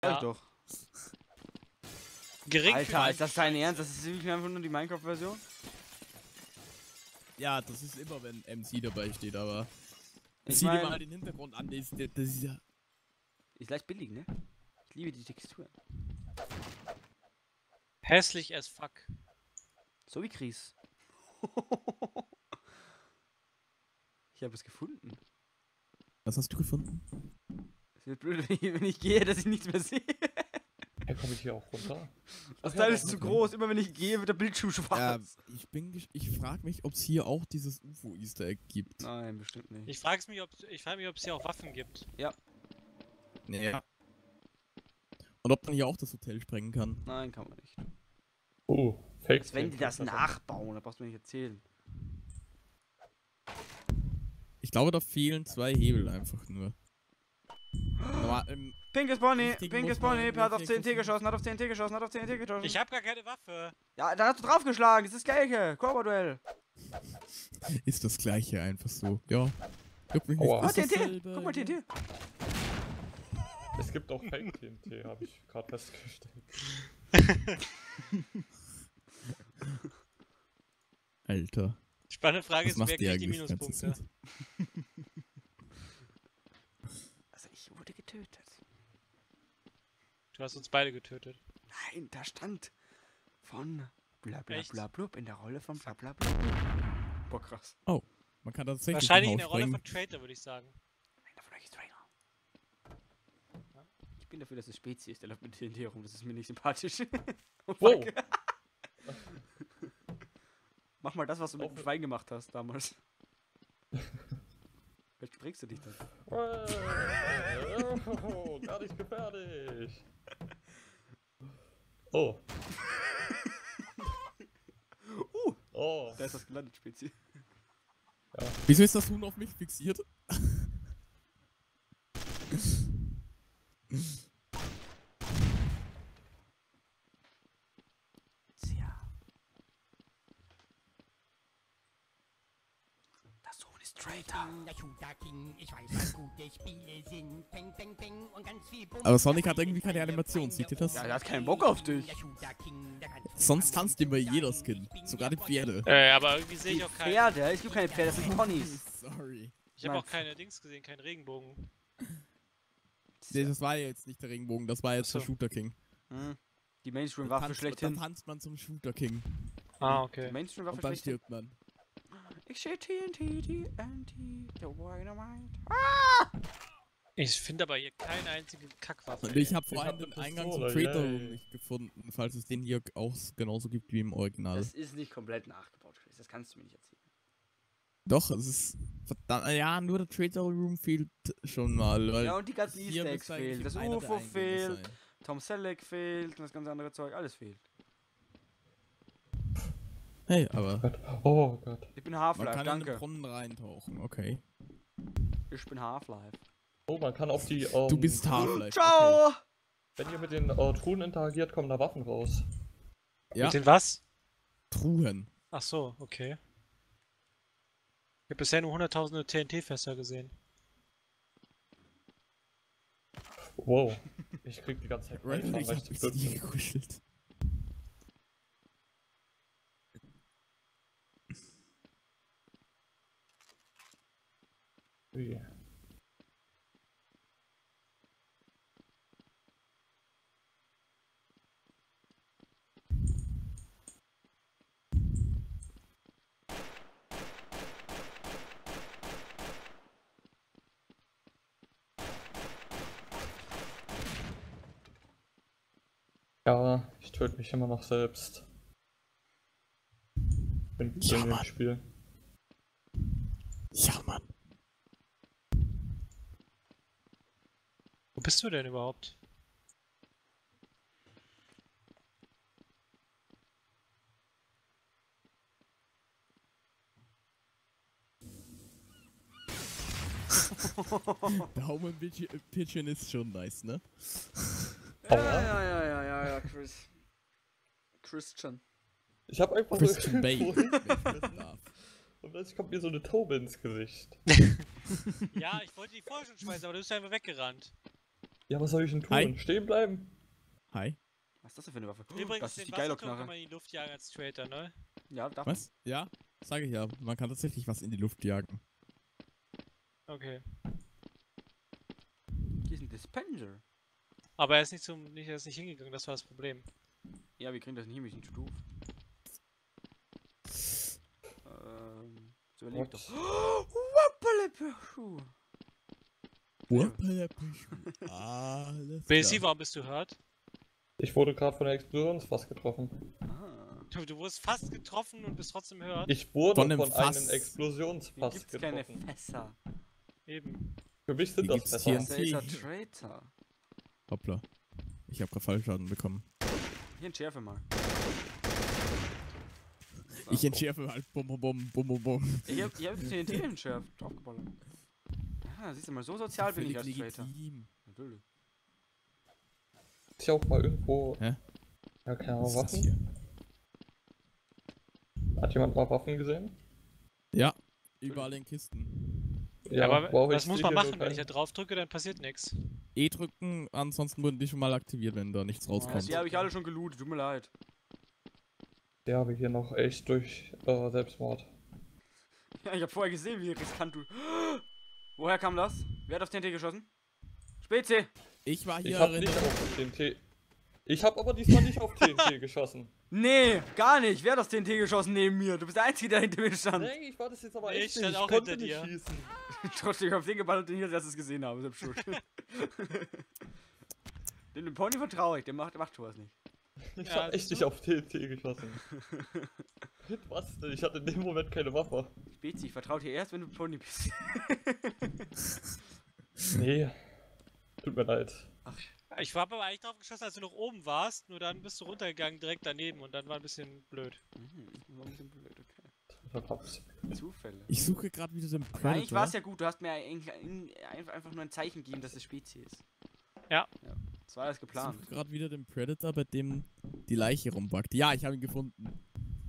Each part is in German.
Sag ich doch. Alter, ist das dein Ernst? Das ist wirklich einfach nur die Minecraft-Version? Ja, das ist immer, wenn MC dabei steht, aber... Ich Sieh dir mein- mal den Hintergrund an, das ist ja... Ist leicht billig, ne? Ich liebe die Textur. Hässlich as fuck. So wie Chris. Ich habe es gefunden. Was hast du gefunden? Es wird blöd, wenn ich gehe, dass ich nichts mehr sehe. Hey, komme ich hier auch runter? Das Teil ist zu groß. Immer wenn ich gehe, wird der Bildschirm schwarz. Ich frage mich, ob es hier auch dieses UFO-Easter Egg gibt. Nein, bestimmt nicht. Ich frage mich, ob es hier auch Waffen gibt. Ja. Und ob man hier auch das Hotel sprengen kann. Nein, kann man nicht. Oh, Fake. Als wenn die das nachbauen, da brauchst du mir nicht erzählen. Ich glaube, da fehlen 2 Hebel einfach nur. Aber, Pinkes Pony, Richtigen Pinkes muss man Pony, hat auf wirklich 10T geschossen, hat auf 10T geschossen, hat auf 10T geschossen. Ich habe gar keine Waffe. Ja, da hast du draufgeschlagen, das ist das gleiche. Cobra-Duell. ist das gleiche einfach so. Ja. Juckt mich Aua. Oh, ist TNT, dasselbe. guck mal, TNT. Es gibt auch Fake TNT, habe ich gerade festgestellt. Alter. Spannende Frage Was ist, macht wer die kriegt die eigentlich die ganze Minuspunkte? Zeit? Also ich wurde getötet. Du hast uns beide getötet. Nein, da stand von bla bla Echt? bla blub in der Rolle von bla bla bla. Boah, krass. Man kann tatsächlich Wahrscheinlich ein in der Haus Rolle sprengen. von Traitor, würde ich sagen. Einer von euch ist Trainer. Ich bin dafür, dass es Spezi ist, der läuft mit TNT herum. Das ist mir nicht sympathisch. Oh, Wow. fuck. Mach mal das, was du mit dem Schwein gemacht hast damals. Vielleicht springst du dich dann. Oh, gar nicht gefährlich. Oh. Oh. Da ist das gelandet, Spezi. Wieso ist das Huhn auf mich fixiert? Tja. Das Huhn ist Traitor. Der Shooter King, ich weiß, was gute Spiele sind. Peng, peng, peng und ganz viel Bums. Aber Sonic hat irgendwie keine Animation, seht ihr das? Ja, der hat keinen Bock auf dich. Der Shooter King, der kann Sonst tanzt immer jeder Skin. Sogar die Pferde. Aber irgendwie sehe Die ich auch keine. Pferde, ich gibt keine Pferde, das sind Ponys. Sorry. Ich habe auch Nein. keine Dings gesehen, keinen Regenbogen. Nee, das war ja jetzt nicht der Regenbogen, das war jetzt Ach so. der Shooter King. Die Mainstream-Waffe Da schlechthin. tanzt man zum Shooter King. Ah, Die okay. Mainstream-Waffe Und dann schlechthin. stirbt man. Ich sehe TNT, TNT, the Dynamite. Ich finde aber hier keine einzige Kackwaffe. Und ich habe Ich vorhin hab den eine Eingang zum Pistole, Trader yay. Room nicht gefunden, falls es den hier auch genauso gibt wie im Original. Das ist nicht komplett nachgebaut, Chris. Das kannst du mir nicht erzählen. Doch, es ist verdammt, ja, nur der Trader Room fehlt schon mal, weil Ja, und die ganzen hier Easter Eggs müsste eigentlich fehlen. Das einer der UFO Eingänge fehlt, sein. Tom Selleck fehlt und das ganze andere Zeug. Alles fehlt. Hey, aber Oh Gott. Ich bin man Half-Life, kann in den danke. Brunnen reintauchen, okay. Ich bin Half-Life. Oh, man kann auf die. Du bist Half-Life. Ciao! Wenn ihr mit den Truhen interagiert, kommen da Waffen raus. Okay. Ja, Mit den was? Truhen. Ach so, okay. Ich habe bisher nur hunderttausende TNT-Fässer gesehen. Wow. Ich krieg die ganze Zeit Random, Reinfahren, ich weil hab ich mich zu zu dir blöd bin. gekuschelt. Ui. Ja, ich töte mich immer noch selbst. Bin gut Ja, in dem Mann. Spiel. Ja, Mann. Wo bist du denn überhaupt? Daumen Pigeon ist schon nice, ne? Ja, Chris. Christian. Ich hab einfach Christian so Bale. irgendwo wenn ich das darf. und plötzlich kommt mir so eine Taube ins Gesicht. Ja, ich wollte die vorher schon schmeißen, aber du bist einfach weggerannt. Ja, was soll ich denn tun? Hi. Stehen bleiben? Hi. Was ist das denn für eine Waffe? Übrigens, das ist den die geile Wasserturm kann Knarre. man in die Luft jagen als Traitor, ne? Ja, darf man. Was? Ja, sage ich ja. Man kann tatsächlich was in die Luft jagen. Okay. Hier ist ein Dispenser. Aber er ist er ist nicht hingegangen, das war das Problem. Ja, wir kriegen das nicht hin, wir sind zu doof. So überleg doch. Wappelepuh. Alles BSC, klar. warum bist du hurt? Ich wurde gerade von der Explosionsfass getroffen. Ah. Du wurdest fast getroffen und bist trotzdem hurt. Ich wurde Von einem von Fass. einem Hier Explosionsfass gibt's keine getroffen. Fässer. Eben. Für mich sind Hier das gibt's Fässer. TNT. Das ist ein Traitor. Hoppla. Ich habe gerade Fallschaden bekommen. Hier entschärfe mal. Ich entschärfe halt bum bum bum bum bum bum. Ich hab TNT entschärft. Draufgeballert. Ja, siehst du mal, so sozial bin ich als Traitor. legitim. Natürlich. Ist ja auch mal irgendwo. Hä? Ja, keine Ahnung, Was ist das Waffen. hier? Hat jemand mal Waffen gesehen? Ja, überall in Kisten. Ja, aber wow, was ich muss sehe man hier machen, nur wenn ich da keinen. drauf drücke, dann passiert nichts. E drücken, ansonsten wurden die schon mal aktiviert, wenn da nichts rauskommt. Die habe ich alle schon gelootet, tut mir leid. Der habe ich hier noch echt durch Selbstmord. Ja, ich hab vorher gesehen, wie riskant du. Woher kam das? Wer hat auf TNT geschossen? Spezi! Ich war Ich hier habe in nicht auf TNT. Ich habe aber diesmal nicht auf TNT geschossen. Nee, gar nicht. Wer hat das TNT geschossen neben mir? Du bist der Einzige, der hinter mir stand. Nee, ich war das jetzt aber Nee, echt ich stand nicht. auch Ich konnte hinter nicht dir. schießen. Trotzdem, ich hab den geballert, den ich als erstes gesehen habe. Selbst schuld. Dem Pony vertraue ich, der macht sowas nicht. Ich Ja, habe echt siehst nicht du? auf TNT geschossen. Mit was denn? Ich hatte in dem Moment keine Waffe. Spezi, ich vertraue dir erst, wenn du Pony bist. Nee. Tut mir leid. Ich war aber eigentlich drauf geschossen, als du noch oben warst, nur dann bist du runtergegangen direkt daneben und dann war ein bisschen blöd. War ein bisschen blöd, okay. Verpasst. Zufälle. Ich suche gerade wieder den Aber eigentlich war es Predator. ja gut, du hast mir eigentlich einfach nur ein Zeichen gegeben, dass es Spezi ist. Ja. Das war alles Ich geplant. suche gerade wieder den Predator, bei dem die Leiche rumbackt. Ja, ich habe ihn gefunden.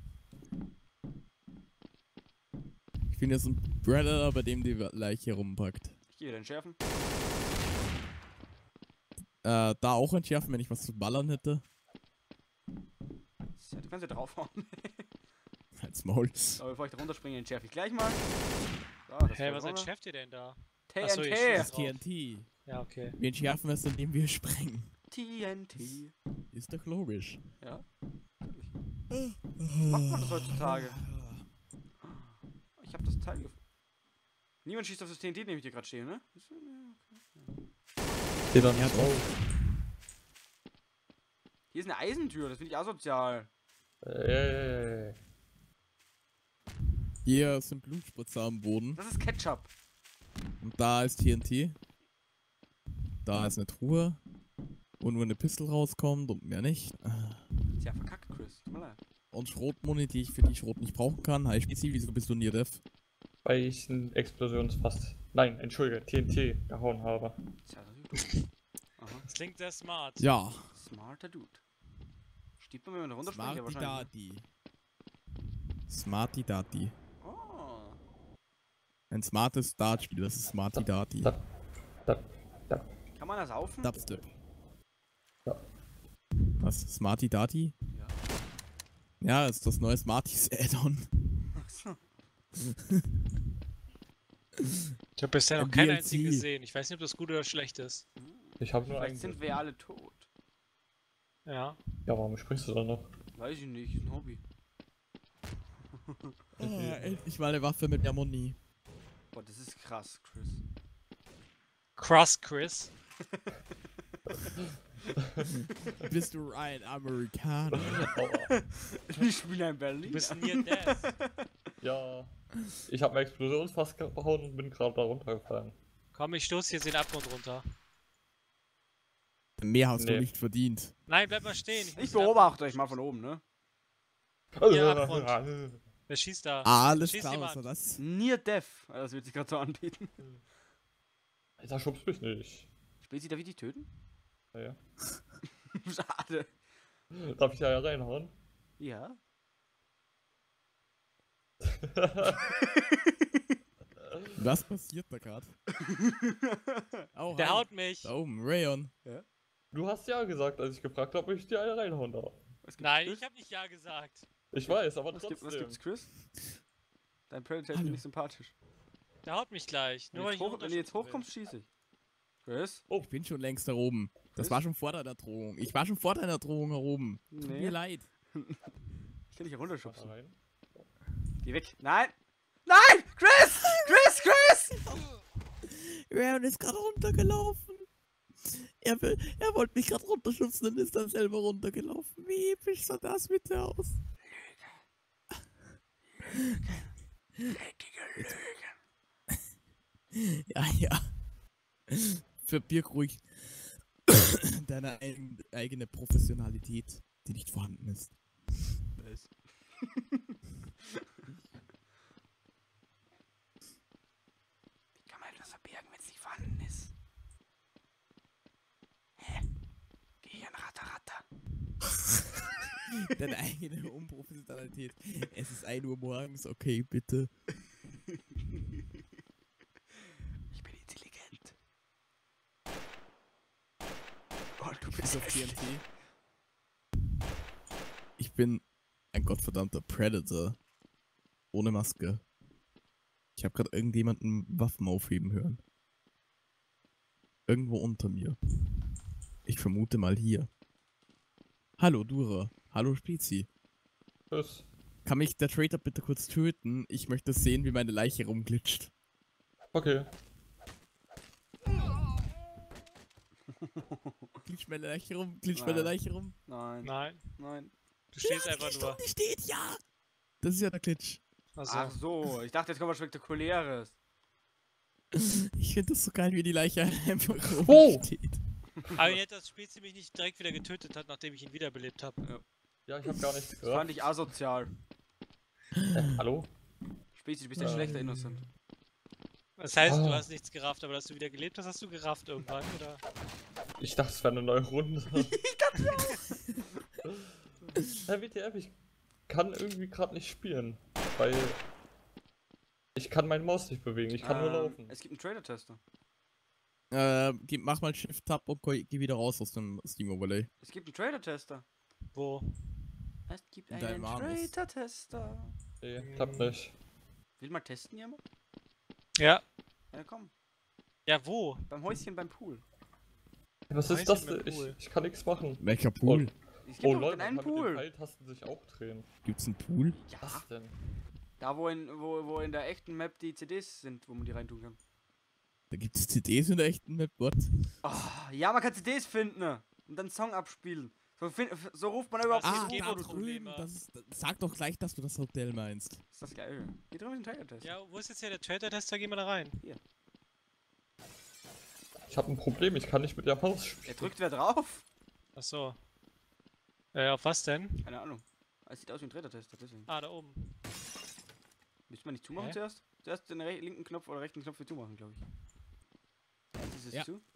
Ich bin jetzt ein Predator, bei dem die Leiche rumpackt. Ich gehe wieder entschärfen. Da auch entschärfen, wenn ich was zu ballern hätte. Ja, du kannst ja draufhauen. Halt's Maul. Aber bevor ich da runterspringe, entschärfe ich gleich mal. So, das Hä, fällt was runter. entschärft ihr denn da? Achso, ihr TNT! schießt Das drauf. TNT. Ja, okay. Wir entschärfen es, indem wir sprengen. TNT. Ist doch logisch. Ja. Macht man das heutzutage? Ich habe das Teil gefunden. Niemand schießt auf das TNT, neben ich dir gerade stehe, ne? Geh dann Ja, nicht doch. auf. Hier ist eine Eisentür, das finde ich asozial. Hier sind Blutspritzer am Boden. Das ist Ketchup. Und da ist TNT. Da ist eine Truhe. Wo nur eine Pistole rauskommt und mehr nicht. Tja, verkackt, Chris. Tut mir leid. Und Schrotmuni, die ich für die Schrot nicht brauchen kann. Hi, Spezi, wieso bist du near death? Weil ich ein Explosionsfass. Nein, entschuldige, TNT gehauen habe. Tja, das ist gut. Aha. Das klingt sehr smart. Ja. Smarter Dude. Steht man, wenn man runterspringt? Ja, Smarty wahrscheinlich. Dati. Smarty Dati. Oh. Ein smartes Dartspiel, das ist Smarty Dati. Da, da. Kann man das saufen? Dubstep. Ja. Was? Smarty Dati? Ja. Ja, das ist das neue Smarties Add-on. Achso. Ich habe bisher noch Ein keinen DLC. einzigen gesehen. Ich weiß nicht, ob das gut oder schlecht ist. Ich habe nur Vielleicht einen. sind wir alle tot. Ja. Ja, warum sprichst du dann noch? Weiß ich nicht, ist ein Hobby. Endlich mal eine Waffe mit Ammonie. Boah, das ist krass, Chris. Cross Chris. Bist du ein Amerikaner? Aua. Ich bin ein Berliner. Du bist near death. Ja. Ich habe ein Explosionsfass gehauen und bin gerade da runtergefallen. Komm, ich stoße jetzt den Abgrund runter. Mehr hast Nee. du nicht verdient. Nein, bleib mal stehen. muss Ich den beobachte euch mal von oben, ne? Ja, Abgrund. Wer schießt da? Alles Schieß klar, jemand. was war das? Near Death. Das wird sich gerade so anbieten. Alter, schubst mich nicht. Spezi, darf ich dich töten? Ja. Schade. Darf ich da reinhauen? Ja. Was passiert da gerade? Oh, Der hi. haut mich. Da oben, Rayon. Du hast ja gesagt, als ich gefragt habe, ob ich dir eine reinhauen darf. Was gibt's, Nein, Chris? ich hab nicht ja gesagt. Ich weiß, aber Was trotzdem. gibt's, Chris? Dein Predator ist Hallo. mir nicht sympathisch. Der haut mich gleich. Nur weil ich Wenn du jetzt unterstützen will. hochkommst, schieße ich. Chris? Ich bin schon längst da oben. Das Chris? war schon vor deiner Drohung. Ich war schon vor deiner Drohung da oben. Tut Nee. mir leid. Ich kann dich hier runterschubsen. Rein. Geh weg. Nein! Nein! Chris! Chris! Rayon ist gerade runtergelaufen. Er wollte mich gerade runterschubsen und ist dann selber runtergelaufen. Wie episch sah das bitte aus? Ja. Verbirg ruhig deine eigene Professionalität, die nicht vorhanden ist. Was? Wie kann man etwas verbergen, wenn es nicht vorhanden ist? Hä? Geh hier an Ratter. Deine eigene Unprofessionalität. Es ist 1 Uhr morgens, okay, bitte. Ich bin intelligent. Oh, du bist Bis auf hässlich. TNT. Ich bin ein gottverdammter Predator. Ohne Maske. Ich habe gerade irgendjemanden Waffen aufheben hören. Irgendwo unter mir. Ich vermute mal hier. Hallo Dura. Hallo Spezi. Tschüss. Kann mich der Traitor bitte kurz töten? Ich möchte sehen, wie meine Leiche rumglitscht. Okay. Glitscht meine Leiche rum? Glitscht meine Nein. Leiche rum? Nein, Nein, nein. du stehst einfach nur. Die steht, ja! Das ist ja der Glitch. Also, Ach so, ich dachte, jetzt kommt was Spektakuläres. Ich finde das so geil, wie die Leiche einfach Oh! rumsteht. aber jetzt, dass Spezi mich nicht direkt wieder getötet hat, nachdem ich ihn wiederbelebt habe. Ja, ich habe gar nichts Das gehört. fand ich asozial. Hallo? Spezi, du bist ein schlechter Innocent. Das heißt, du Ah. hast nichts gerafft, aber dass du wieder gelebt hast, hast du gerafft irgendwann, oder? Ich dachte, es wäre eine neue Runde. Herr WTF, ich kann irgendwie gerade nicht spielen. Weil ich kann meine Maus nicht bewegen, ich kann nur laufen. Es gibt einen Trader-Tester. Mach mal Shift-Tab und geh wieder raus aus dem Steam-Overlay. Es gibt einen Trader-Tester. Wo? Es gibt In deinem einen Anus. Trader-Tester. Nee, klappt nicht. Will mal testen jemand? Ja. Ja, komm. Ja, wo? Beim Häuschen beim Pool. Was Weiß ist das ich mit denn? Pool. Ich kann nichts machen. Welcher Pool? Es gibt Oh doch Leute, den man einen kann mit den Pool. Pfeiltasten sich auch drehen. Gibt's einen Pool? Ja, Was denn? da wo in der echten Map die CDs sind, wo man die reintun kann. Da gibt's CDs in der echten Map, what? Oh, ja, man kann CDs finden und dann einen Song abspielen. So ruft man überhaupt Ah, nicht da wo da du drüben. drüben. Sag doch gleich, dass du das Hotel meinst. Ist das geil. Geh drüber in den Trader-Tester. Ja, wo ist jetzt hier der Trader-Tester? Geh mal da rein. Ich habe ein Problem, ich kann nicht mit der Maus spielen. Er drückt wer drauf? Ach so. Auf was denn? Keine Ahnung. Es sieht aus wie ein Trader-Tester, deswegen. Ah, da oben. Müsste man nicht zumachen Hä? zuerst? Zuerst den linken Knopf oder rechten Knopf für zumachen, glaube ich. Jetzt ist es Ja. zu.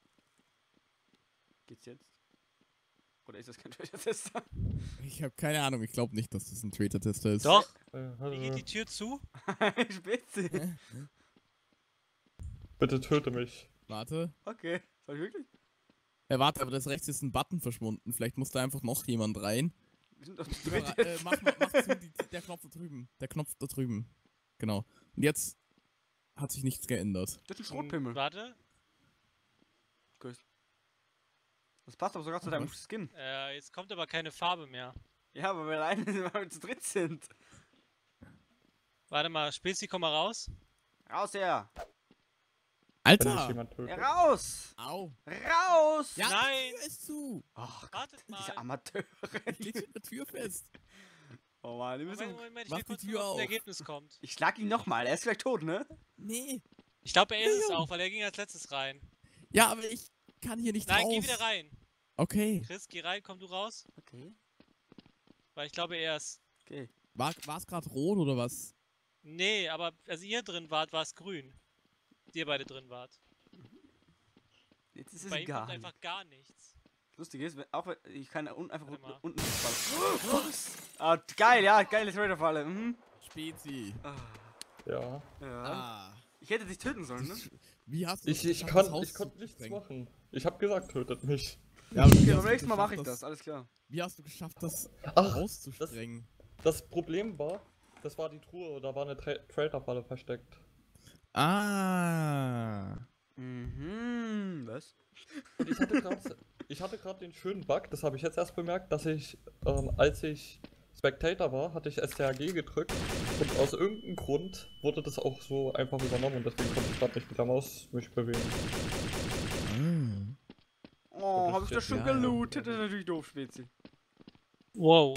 Geht's jetzt? Oder ist das kein Trader-Tester? Ich habe keine Ahnung, ich glaube nicht, dass das ein Trader-Tester ist. Doch. Wie geht die Tür zu? Spitze. Bitte töte mich. Warte. Okay. Soll ich wirklich? Warte, aber das rechts ist ein Button verschwunden. Vielleicht muss da einfach noch jemand rein. Wir sind auf die Mach dritte. mach zu, der Knopf da drüben. Der Knopf da drüben. Genau. Und jetzt hat sich nichts geändert. Das ist ein Schrotpimmel. Warte. Das passt aber sogar zu deinem Skin. Jetzt kommt aber keine Farbe mehr. Ja, aber wir alleine weil wir zu dritt sind. Warte mal, Spezi, komm mal raus. Raus her! Wenn mich Alter! jemand tötet. Raus! Au! Raus! Ja, Nein. die Tür ist zu! Ach Gott, Wartet diese mal. Amateure. Ich leg in der Tür fest. Oh Mann, die müssen... Moment, ich Mach will die kurz Tür gucken, ob auf. ein Ergebnis kommt. Ich schlag ihn nochmal, er ist gleich tot, ne? Nee. Ich glaube, er ist es Junge. auch, weil er ging als letztes rein. Ja, aber ich kann hier nicht Nein, raus. geh wieder rein. Okay. Chris, geh rein, komm du raus. Okay. Weil ich glaube, er ist... Okay. War es gerade rot oder was? Nee, aber als ihr drin wart, war es grün. Ihr beide drin wart. Jetzt ist es Bei ihm kommt egal. einfach gar nichts. Lustig ist, auch wenn ich kann einfach Warte mal. unten fallen. Ah, geil, ja, geile Trader-Falle. Mhm. Spezi. Ah, Ja. ja. Ah. Ich hätte dich töten sollen, ne? Wie hast du es Ich geschafft, das Haus konnte zu nichts sprengen? machen. Ich hab gesagt, tötet mich. Ja, aber wie Okay, hast beim du nächsten Mal geschafft, mache ich das, alles klar. Wie hast du geschafft, das Ach, Haus zu sprengen? das Problem war, das war die Truhe, da war eine Trader-Falle versteckt. Ah. Mhm, was? Und ich hatte gerade den schönen Bug, das habe ich jetzt erst bemerkt, dass ich, als ich Spectator war, hatte ich STRG gedrückt und aus irgendeinem Grund wurde das auch so einfach übernommen und deswegen konnte ich gerade nicht mit der Maus mich bewegen. Oh, hab ich das schon Ja, ja. gelootet? Das ist natürlich doof, Spezi. Wow.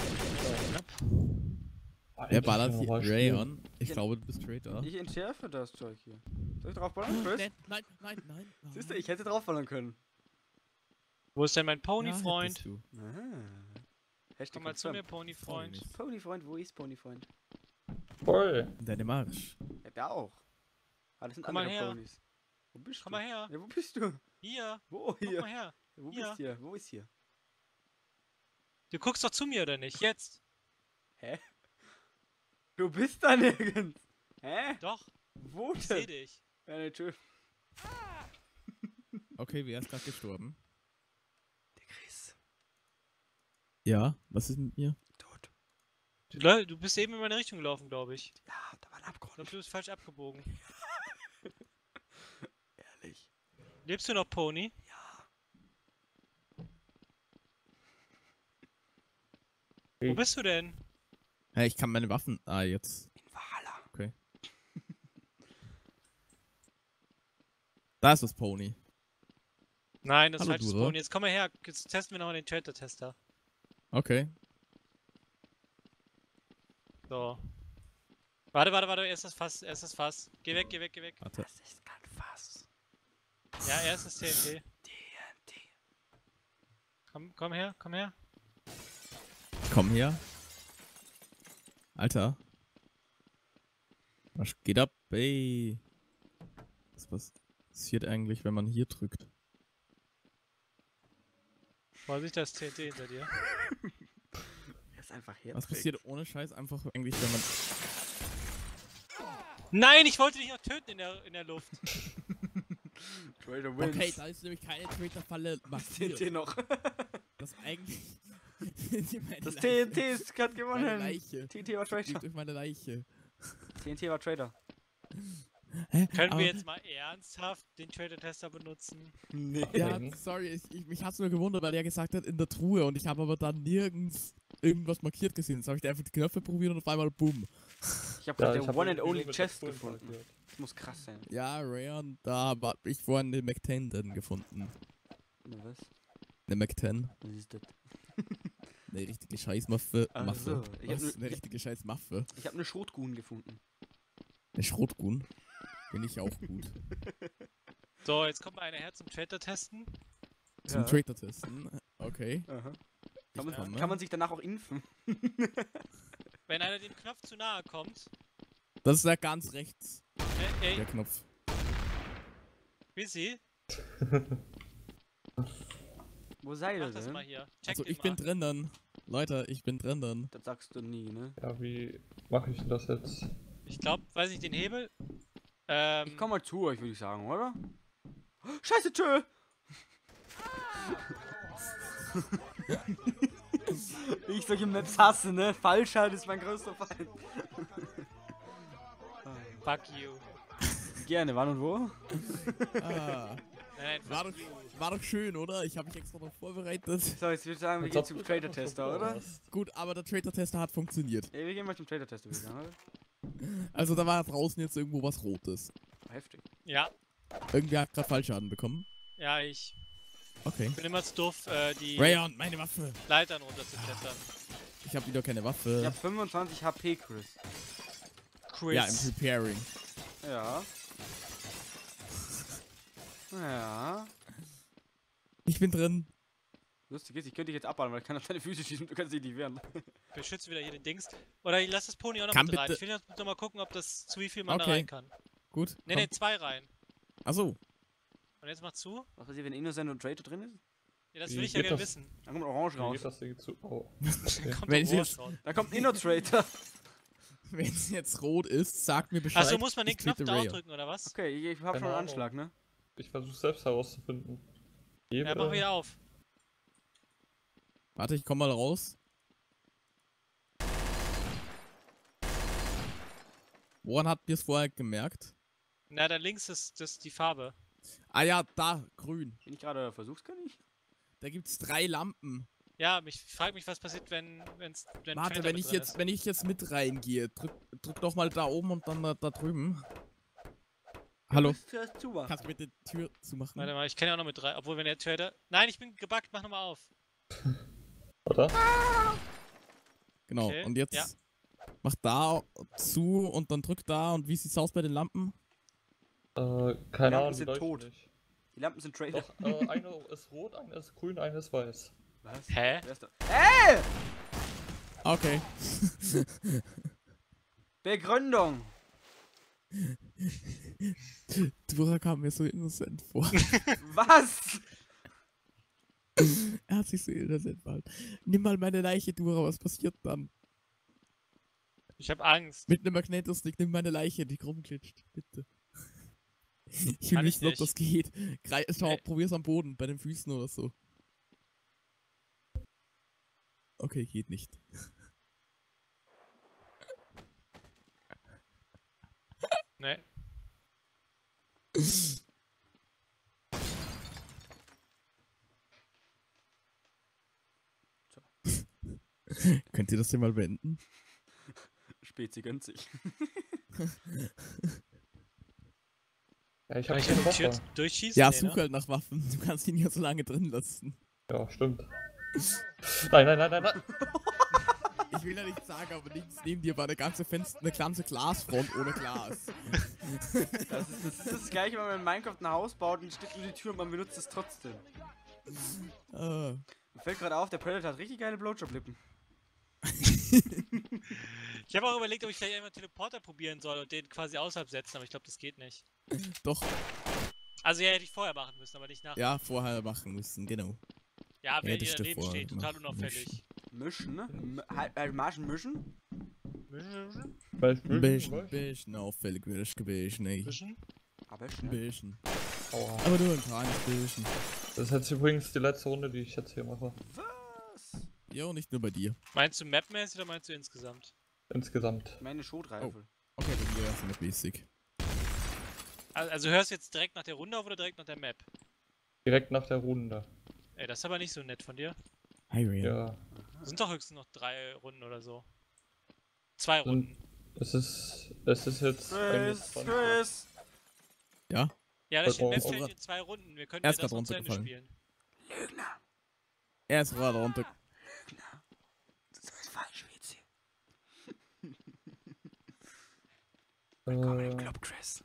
Wer ballert Endlich hier? mal spielen. Rayon? Ich glaube, du bist Traitor. Ich entschärfe das Zeug hier. Soll ich draufballern, Chris? Nein. Siehst du, ich hätte draufballern können. Wo ist denn mein Ja, Pony-Freund? hättest du. Ah. Hashtag Komm mal zu mir, confirmed. Pony-Freund. Ponyfreund, wo ist Ponyfreund? Voll. In deinem Marsch. Ja, der auch. Ah, das sind Komm mal andere her. Ponys. Wo bist Komm du? mal her. Ja, wo bist du? Hier. Wo Guck hier? mal her. Ja, wo Hier. bist hier? Wo ist hier? Du guckst doch zu mir, oder nicht? Jetzt. Hä? Du bist da nirgends. Hä? Doch. Wo Ich seh denn? dich. Ja, ne, tschüss. Okay, wer ist gerade gestorben? Der Chris. Ja, was ist mit mir? Tot. Du bist eben in meine Richtung gelaufen, glaube ich. Ja, da war ein Ich Abgrund. glaube, du bist falsch abgebogen. Ehrlich. Lebst du noch, Pony? Ja. Wo bist du denn? Hä, ich kann meine Waffen. Ah, jetzt. In Valhalla. Okay. Da ist das Pony. Nein, das Hallo, falsche Dura. Pony. Jetzt komm mal her. Jetzt testen wir nochmal den Trader-Tester. Okay. So. Warte. Erst das Fass. Geh weg. Warte. Das ist kein Fass. Ja, erst das TNT. TNT. Komm her. Komm her. Alter. Was geht ab? Ey. Was passiert eigentlich, wenn man hier drückt? Vorsicht, das TNT hinter dir. Er ist einfach her. Was passiert ohne Scheiß einfach eigentlich, wenn man... Nein, ich wollte dich noch töten in der Luft. Trader wins. Okay, da ist nämlich keine Traitor-Falle Das markiert. TNT noch. Das eigentlich... Das TNT ist gerade Meine gewonnen. Leiche. TNT war Trader. Liegt durch meine Leiche. TNT war Trader. Hä? Können Aber- wir jetzt mal ernsthaft den Trader-Tester benutzen? Nee. Ja, sorry, mich hat's nur gewundert, weil er gesagt hat, in der Truhe und ich habe aber dann nirgends irgendwas markiert gesehen. Jetzt habe ich da einfach die Knöpfe probiert und auf einmal bumm. Ich habe gerade ich der hab One and irgendwie Only nur mit der Chest Truhe gefunden. markiert. Das muss krass sein. Ja, Rayon, da hab ich vorhin eine Mac-10 drin gefunden. Na was? Eine Mac-10. Was ist das? Eine richtige Scheißmaffe. Ach Maffe. so, ich hab Was? ne- Eine richtige Scheißmaffe. Ich habe eine Schrotgun gefunden. Eine Schrotgun. Bin ich auch gut. So, jetzt kommt mal einer her zum Trader-Testen. Zum Ja. Traitor testen. Okay. Aha. Ich komme. Kann man sich danach auch impfen? Wenn einer dem Knopf zu nahe kommt, Das ist ja ganz rechts. ey, Der Knopf. Busy, Wo seid ihr mach das denn? mal hier. Check Also den ich mal. bin drinnen. Leute, ich bin drinnen. Das sagst du nie, ne? Ja, wie mache ich denn das jetzt? Ich glaube, weiß ich den Hebel. Ich komm mal zu euch, würde ich sagen, oder? Scheiße, tschö! Wie ich solche Maps hasse, ne? Falschheit ist mein größter Feind. Fuck you. Gerne, wann und wo? Ah, Nein, war doch schön, oder? Ich habe mich extra noch vorbereitet. So, jetzt würde ich sagen, wir Als gehen ob zum du es Trader-Tester, einfach so oder? warst. Gut, aber der Traitor-Tester hat funktioniert. Ey, wir gehen mal zum Trader-Tester, würde ich sagen, oder? Also da war draußen jetzt irgendwo was Rotes. Heftig. Ja, Irgendwer hat gerade Fallschaden bekommen. ich Okay. bin immer zu doof, die Rayon, meine Waffe. Leitern runterzuklettern. Ich habe wieder keine Ich Waffe. hab 25 HP, Chris. Chris. Ja, im Preparing. Ja. Ja. Ich bin drin. Lustig ist, ich könnte dich jetzt abbauen, weil ich kann auf deine Füße schießen und du kannst dich nicht wehren. Beschütze wieder hier den Dings. Oder ich lass das Pony auch noch Kann mit rein. bitte- Ich will jetzt noch mal gucken, ob das zu wie viel man da Okay. rein kann. Gut. Ne, 2 rein. Achso. Und jetzt mach zu. Was passiert, wenn Innocent und Trader drin ist? Ja, das Wie will ich ja geht gerne das? wissen. Dann kommt Orange Wie raus. geht das Ding zu? Oh. Kommt Wenn doch ich Wurst jetzt- raus. Da kommt Inno-Trader. Wenn es jetzt rot ist, sagt mir Bescheid. Achso, muss man den ich Knopf trete da Rayon. drücken, oder was? Okay, ich hab Keine schon einen Ahnung. Anschlag, ne? Ich versuche selbst herauszufinden. Ja, mach wieder auf. Warte, ich komm mal raus. Woran habt ihr es vorher gemerkt? Na, da links ist das die Farbe. Ah ja, da, grün. Bin ich gerade Versuchskönig? Da gibt's 3 Lampen. Ja, ich frage mich, was passiert, wenn Warte, Traitor wenn mit ich drin jetzt, ist. wenn ich jetzt mit reingehe, drück doch mal da oben und dann da drüben. Hallo, Zuerst zumachen. kannst du bitte die Tür zumachen? Warte mal, ich kann ja auch noch mit rein. Obwohl, wenn der Traitor... Nein, ich bin gebackt, mach nochmal auf. Oder? Genau, Okay, und jetzt ja. mach da zu und dann drück da und wie sieht's aus bei den Lampen? Keine Lampen Ahnung, die sind leuchten tot. nicht. Die Lampen sind Traitor. Doch, eine ist rot, eine ist grün, eine ist weiß. Was? Hä? Wer ist da? Hey! Okay. Begründung! Dura kam mir so innocent vor. Was? Er hat sich so innocent verhalten. Nimm mal meine Leiche, Dura, was passiert dann? Ich hab Angst. Mit einem Magnetostick, nimm meine Leiche, die rumglitscht, bitte. Ich will Kann ich wissen, ob das geht. Schau, Nee. probier's am Boden, bei den Füßen oder so. Okay, geht nicht. Ne. Könnt ihr das hier mal beenden? Spezi gönnt sich. Ja, ich Kann habe ich keine die Tür Waffe. durchschießen? Ja, Nee, such ne? halt nach Waffen. Du kannst ihn ja so lange drin lassen. Ja, stimmt. Nein, nein, nein, nein, nein. Ich will ja nicht sagen, aber links neben dir war eine ganze Glasfront ohne Glas. Das ist das gleiche, wenn man in Minecraft ein Haus baut und steht nur die Tür und man benutzt es trotzdem. Ah. Mir fällt gerade auf, der Predator hat richtig geile Blowjob-Lippen. Ich habe auch überlegt, ob ich vielleicht einmal Teleporter probieren soll und den quasi außerhalb setzen, aber ich glaube, das geht nicht. Doch, Also ja, hätte ich vorher machen müssen, aber nicht nachher. ja, vorher machen müssen, genau. Ja, wer Hättest hier du daneben vorher steht, total machen unauffällig. Mischen, ne? Marschen mischen? Ein bisschen auffällig wäre das gewesen, ey. Bisschen? Aber Ein schnell. bisschen. Aua. Aber nur ein kleines bisschen. Das ist jetzt übrigens die letzte Runde, die ich jetzt hier mache. Was? Ja, und nicht nur bei dir. Meinst du mapmäßig oder meinst du insgesamt? Insgesamt. Meine Schrotreifel. Okay, bei dir ist es mäßig. Also hörst du jetzt direkt nach der Runde auf oder direkt nach der Map? Direkt nach der Runde. Ey, das ist aber nicht so nett von dir. Hi, Ryan. Ja. Sind doch höchstens noch 3 Runden oder so. 2 Runden. Es ist jetzt Chris, 21. Chris! Ja? Ja, das steht Oh, Map oh, Change in 2 Runden. Wir können Er ja ist das grad noch zu Ende runtergefallen. spielen. Lügner! Er ist gerade runter. Lügner! Das ist falsch, Wizi. Komm in den Club, Chris.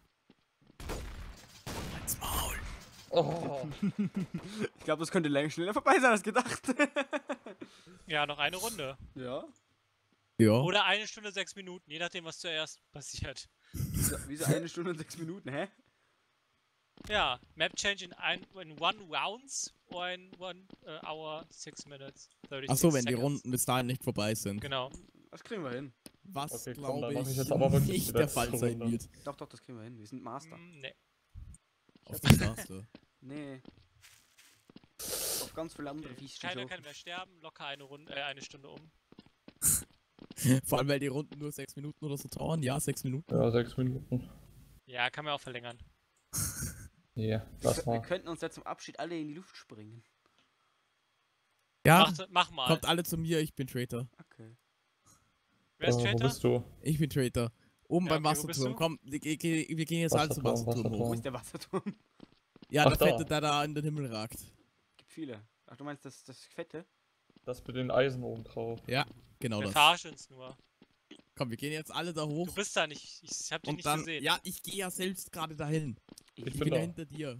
Ins Maul. Oh, Ich glaube, das könnte länger schneller vorbei sein als gedacht. Ja, noch eine Runde. Ja? Ja. Oder 1 Stunde 6 Minuten, je nachdem, was zuerst passiert. Wieso 1 Stunde und 6 Minuten, hä? Ja, Map Change in 1 Rounds oder in 1 Hour 6 Minutes. 36 Achso, wenn die seconds. Runden bis dahin nicht vorbei sind. Genau. Das kriegen wir hin. Was Okay, komm, dann glaube mach ich ich jetzt aber wirklich nicht die der letzte Fall sein Runde. wird. Doch, doch, das kriegen wir hin. Wir sind Master. Nee. Auf das Taste. Nee. Auf ganz viele andere Viecher. Keiner kann mehr sterben, locker eine Stunde um. Vor allem, weil die Runden nur 6 Minuten oder so dauern. Ja, 6 Minuten. ja, 6 Minuten. Ja, kann man auch verlängern. Ja, lass Wir mal. könnten uns jetzt zum Abschied alle in die Luft springen. Ja, Mach mal. kommt alle zu mir, ich bin Traitor. Okay. Wer ist Wo Traitor? bist du? Ich bin Traitor. Oben Ja, beim okay, wo bist Wasserturm. du? Komm, wir gehen jetzt alle zum Wasserturm, Wasserturm Wo hoch. ist der Wasserturm? Ja, Ach, der da. Fette, der da in den Himmel ragt. Gibt viele. Ach, du meinst das Fette? Das mit den Eisen oben drauf. Ja, genau Wir das. verarschen uns nur. Komm, wir gehen jetzt alle da Du hoch. bist da nicht. Ich hab dich Und nicht dann, gesehen. ja, ich gehe ja selbst gerade dahin. Ich Ich bin bin da. ja hinter dir.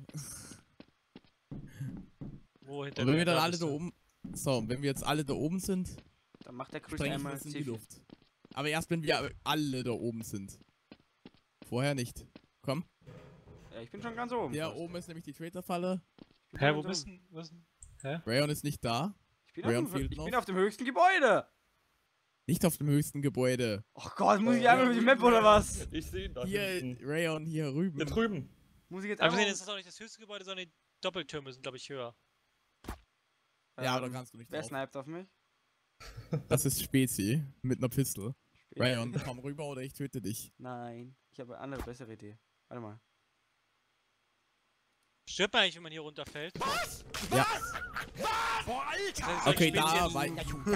Wo hinter Und wenn mir wir dann da alle bist da du? oben. So, und wenn wir jetzt alle da oben sind, Dann macht der Chris spreng ich einmal uns in die C4. Luft. Aber erst wenn wir alle da oben sind. Vorher nicht. Komm. Ja, ich bin schon ganz oben. Der fast. oben ist nämlich die Traitor-Falle. Ich bin Hä, schon wo ganz bist oben. du? Rayon Rayon ist nicht da. Ich bin, Rayon auf dem, fehlt ich noch. bin auf dem höchsten Gebäude. Nicht auf dem höchsten Gebäude. Oh Gott, muss ich einmal über die Map oder was? Ich sehe ihn da Hier, hinten. Rayon, hier rüben. Hier drüben. Muss ich jetzt Aber einfach... wir sehen, das ist auch nicht das höchste Gebäude, sondern die Doppeltürme sind, glaube ich, höher. Ja, aber da kannst du nicht Wer drauf. sniped auf mich? Das ist Spezi mit einer Pistole. Später. Rayon, komm rüber oder ich töte dich. Nein, ich habe eine andere, bessere Idee. Warte mal. Stirbt man eigentlich, wenn man hier runterfällt? Ja. Boah, Alter! Okay, Spielt da ihr- war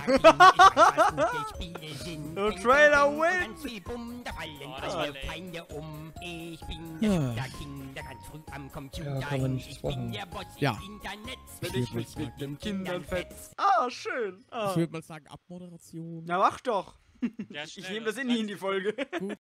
Der Trailer win! Oh, das war lame. Ich bin Ja. der King, der ganz früh am Computer. Ja, kann man nichts Ich bin machen. der Boss Ja. im Internet. Wenn Ich ich würd mich mal mit den Kindern fetz. Ah, schön. Ah. Ich würde mal sagen, Abmoderation. Na mach doch. Ja, Ich schnell, nehme das was in die sagst Folge. Gut,